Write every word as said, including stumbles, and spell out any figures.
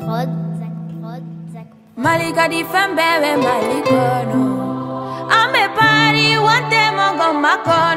Prod, Zach Prod, Zach Malika di fembebe malikono. Ame pari one day mongo mako.